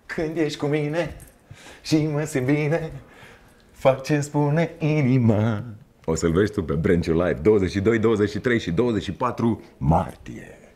când ești cu mine și mă simt bine, fac ce spune inima. O să-l vezi tu pe Brand New Live 22, 23 și 24 martie.